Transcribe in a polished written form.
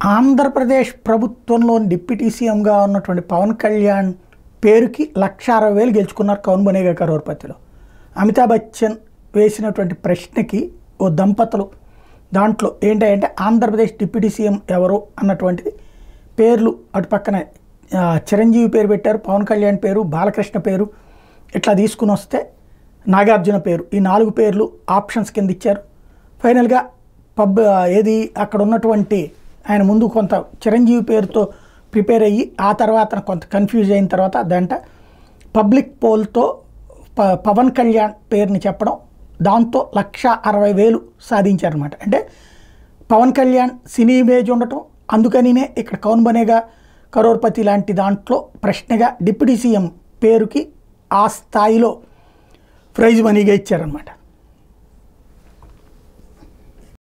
ఆంధ్రప్రదేశ్ ప్రభుత్వంలోని డిప్యూటీ సీఎంగా ఉన్నటువంటి పవన్ కళ్యాణ్ పేరుకి 1,60,000 గెలుచుకున్నారు కౌన్ బనేగా కరోర్పతిలో. అమితాబ్ బచ్చన్ వేసినటువంటి ప్రశ్నకి ఓ దంపతులు దాంట్లో ఏంటంటే ఆంధ్రప్రదేశ్ డిప్యూటీ సీఎం ఎవరు అన్నటువంటిది పేర్లు అటు పక్కన చిరంజీవి పేరు పెట్టారు, పవన్ కళ్యాణ్ పేరు, బాలకృష్ణ పేరు ఇట్లా తీసుకుని వస్తే నాగార్జున పేరు, ఈ 4 పేర్లు ఆప్షన్స్ కింద ఇచ్చారు. ఫైనల్గా ఏది అక్కడ ఉన్నటువంటి ఆయన ముందు కొంత చిరంజీవి పేరుతో ప్రిపేర్ అయ్యి ఆ తర్వాత కొంత కన్ఫ్యూజ్ అయిన తర్వాత దాంట్లో పబ్లిక్ పోల్తో పవన్ కళ్యాణ్ పేరుని చెప్పడం, దాంతో 1,60,000 సాధించారనమాట. అంటే పవన్ కళ్యాణ్ సినీ ఇమేజ్ ఉండటం, అందుకనినే ఇక్కడ కౌన్ బనేగా కరోర్పతి లాంటి దాంట్లో ప్రశ్నగా డిప్యూటీ సీఎం పేరుకి ఆ స్థాయిలో ప్రైజ్ మనీగా ఇచ్చారనమాట.